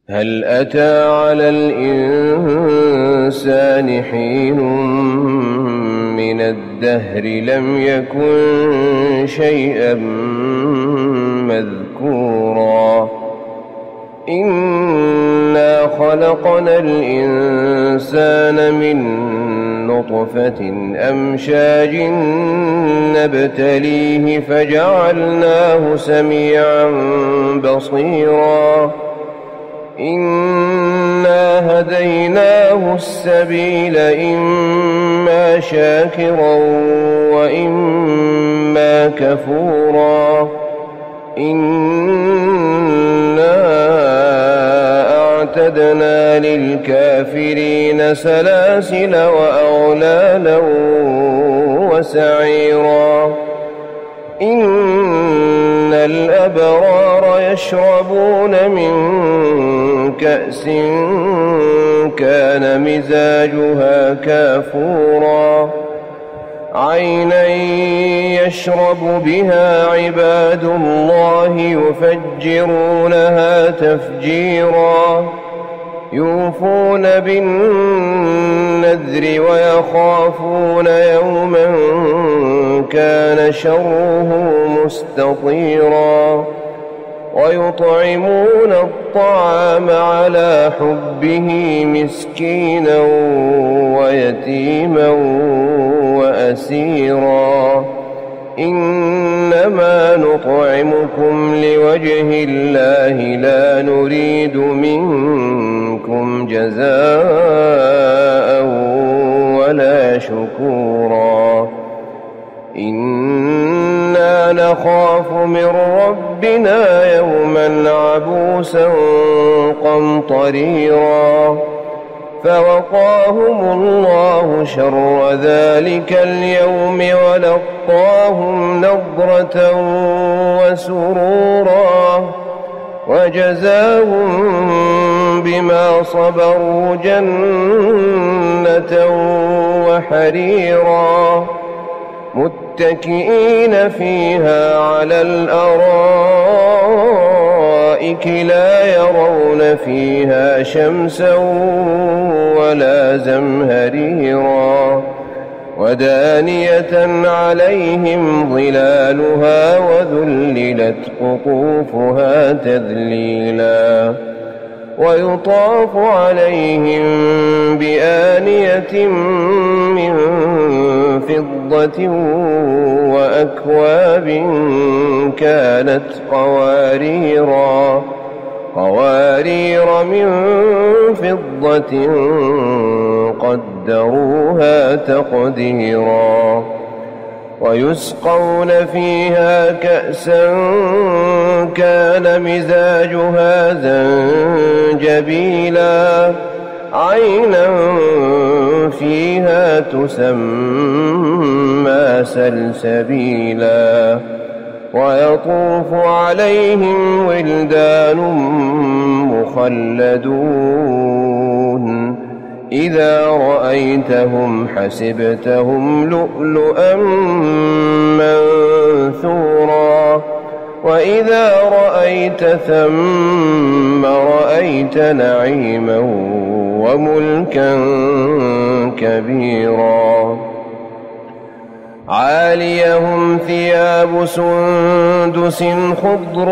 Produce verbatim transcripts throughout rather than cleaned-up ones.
هل أتى على الإنسان حين من الدهر لم يكن شيئا مذكورا إنا خلقنا الإنسان من نطفة أمشاج نبتليه فجعلناه سميعا بصيرا إنا هديناه السبيل إما شاكرا وإما كفورا إنا أعتدنا للكافرين سلاسل وأغلالا وسعيرا إن الأبرار يشربون من كأس كان مزاجها كافورا عينا يشرب بها عباد الله يفجرونها تفجيرا يوفون بالنذر ويخافون يوما كان شره مستطيرا ويطعمون الطعام على حبه مسكينا ويتيما وأسيرا إنما نطعمكم لوجه الله لا نريد منكم جزاء ولا شكورا إنا نخاف من ربنا يوما عبوسا قمطريرا فوقاهم الله شر ذلك اليوم ولقاهم نضرة وسرورا وجزاهم بما صبروا جنة وحريرا متكئين فيها على الأرائك لا يرون فيها شمسا ولا زمهريرا ودانية عليهم ظلالها وذللت قطوفها تذليلا ويطاف عليهم بآنية من فضة وأكواب كانت قواريرا قوارير من فضة قدروها تقديرا ويسقون فيها كأسا كان مزاجها زنجبيلا عينا فيها تسمى سلسبيلا ويطوف عليهم ولدان مخلدون إذا رأيتهم حسبتهم لؤلؤا منثورا وإذا رأيت ثم رأيت نعيما وملكا كبيرا عاليهم ثياب سندس خضر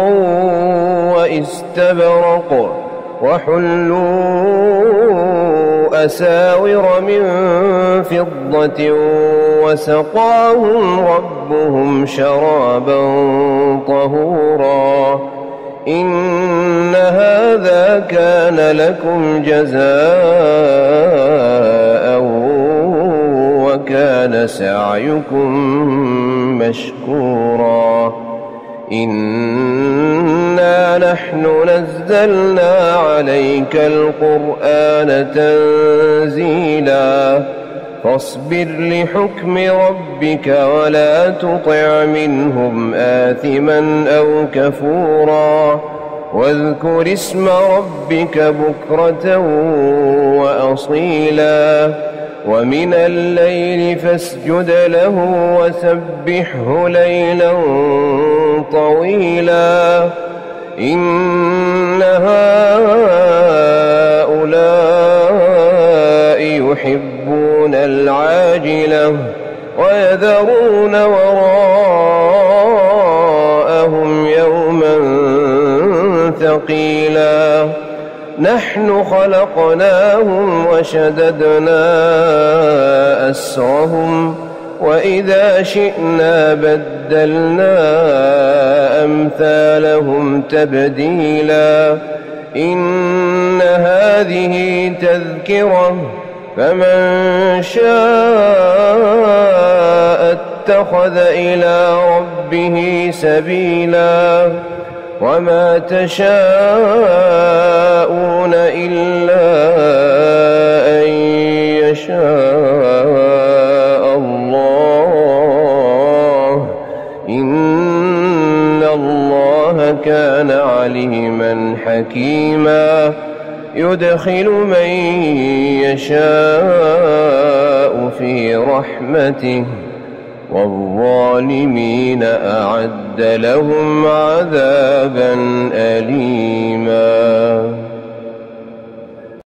واستبرق وحلوا أساور من فضة وسقاهم ربهم شرابا طهورا إن هذا كان لكم جزاء وكان سعيكم مشكورا إنا نحن نزلنا عليك القرآن تنزيلا فاصبر لحكم ربك ولا تطع منهم آثما أو كفورا واذكر اسم ربك بكرة وأصيلا ومن الليل فاسجد له وسبحه ليلا طويلا إن هؤلاء ويذرون وراءهم يوما ثقيلا نحن خلقناهم وشددنا أسرهم وإذا شئنا بدلنا أمثالهم تبديلا إن هذه تذكرة فمن شاء اتخذ إلى ربه سبيلا وما تشاءون إلا أن يشاء الله إن الله كان عليما حكيما يدخل من يشاء في رحمته والظالمين أعد لهم عذابا أليما.